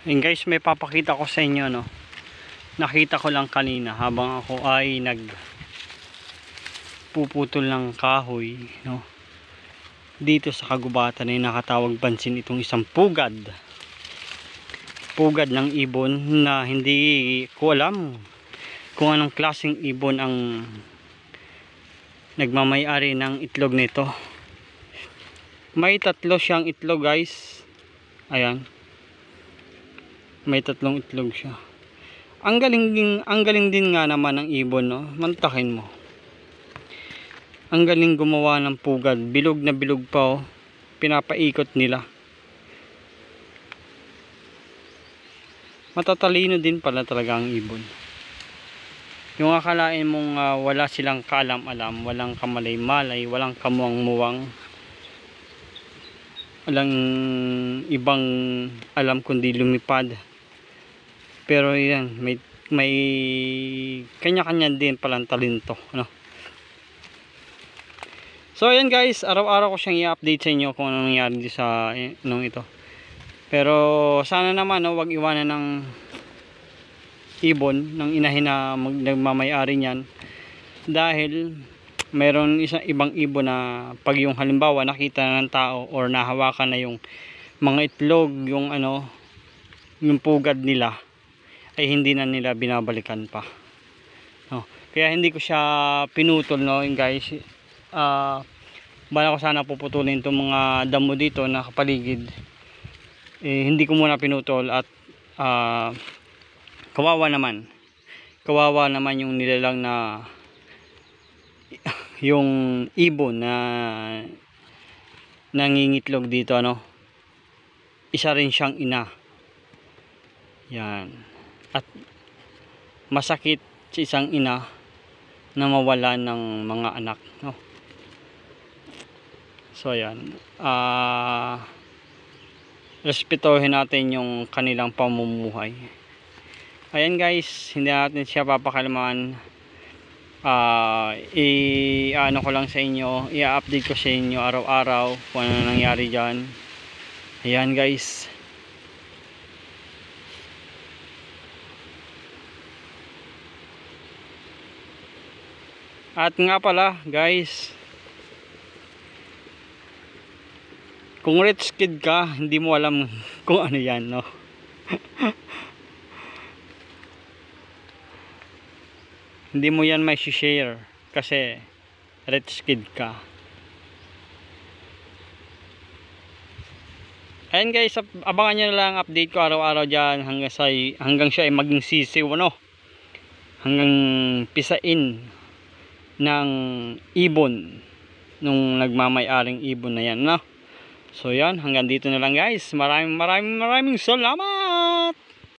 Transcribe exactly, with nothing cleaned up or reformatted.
And guys, may papakita ko sa inyo, no. Nakita ko lang kanina habang ako ay nag puputol ng kahoy, no. Dito sa kagubatan ay nakatawag pansin itong isang pugad. Pugad ng ibon na hindi ko alam kung anong klaseng ibon ang nagmamay-ari ng itlog nito. May tatlo siyang itlog, guys. Ayan. May tatlong itlog siya. Ang galing din, ang galing din nga naman ng ibon, no. Mantakin mo. Ang galing gumawa ng pugad. Bilog na bilog pa, oh. Pinapaikot nila. Matatalino din pala talaga ang ibon. Yung akalain mong uh, wala silang kaalam-alam, walang kamalay-malay, walang kamuwang-muwang, walang ibang alam kundi lumipad. Pero yan, may may kanya-kanya din palang talento, ano. So ayan guys, araw-araw ko siyang i-update sa inyo kung ano nangyari dito sa eh, nung ito. Pero sana naman, no, wag iwanan ng ibon, ng inahin na nagmamay-ari niyan, dahil mayroon isang ibang ibon na pag yung halimbawa nakita na ng tao or nahawakan na yung mga itlog, yung ano, yung pugad nila, ay hindi na nila binabalikan pa, no. Kaya hindi ko siya pinutol, no guys. Uh, bala ko sana puputulin itong mga damo dito na kapaligid, eh, hindi ko muna pinutol at uh, kawawa naman kawawa naman yung nilalang na yung ibon na nangingitlog dito, ano. Isa rin siyang ina, yan. At masakit sa isang ina na mawala ng mga anak, no. So ayan, ah uh, respetuhin natin yung kanilang pamumuhay. Ayan guys, hindi natin siya papakalman. Uh, i ano ko lang sa inyo, i-update ko sa inyo araw-araw kung ano nangyari dyan. Ayan guys. At nga pala guys, kung rich kid ka, hindi mo alam kung ano yan, no. Hindi mo yan may share kasi rich kid ka. Ayan guys, abangan nyo na lang update ko araw-araw dyan hanggang, sa, hanggang siya ay maging sisiw, ano, hanggang pisain ng ibon nung nagmamay-aring ibon na yan, no. So yan, hanggang dito na lang guys. Maraming maraming maraming salamat.